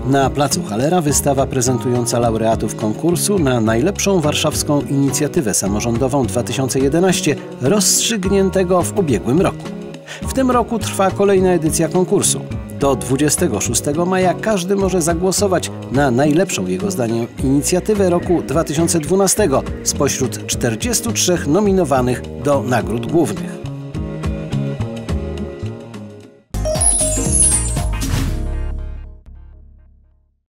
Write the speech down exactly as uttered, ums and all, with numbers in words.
Na placu Hallera wystawa prezentująca laureatów konkursu na najlepszą warszawską inicjatywę samorządową dwa tysiące jedenaście, rozstrzygniętego w ubiegłym roku. W tym roku trwa kolejna edycja konkursu. Do dwudziestego szóstego maja każdy może zagłosować na najlepszą jego zdaniem inicjatywę roku dwa tysiące dwunastego spośród czterdziestu trzech nominowanych do nagród głównych.